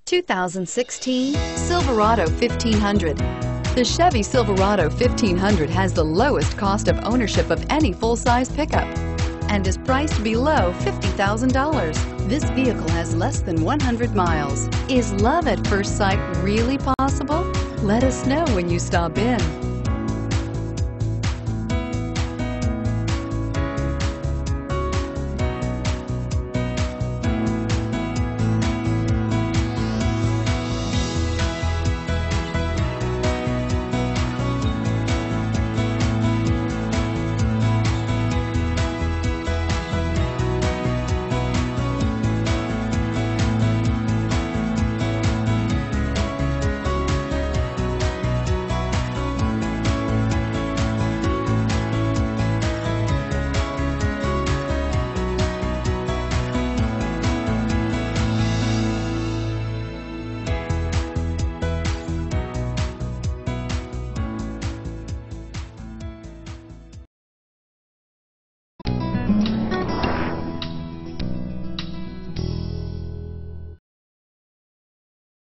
2016 Silverado 1500. The Chevy Silverado 1500 has the lowest cost of ownership of any full-size pickup and is priced below $50,000. This vehicle has less than 100 miles. Is love at first sight really possible? Let us know when you stop in.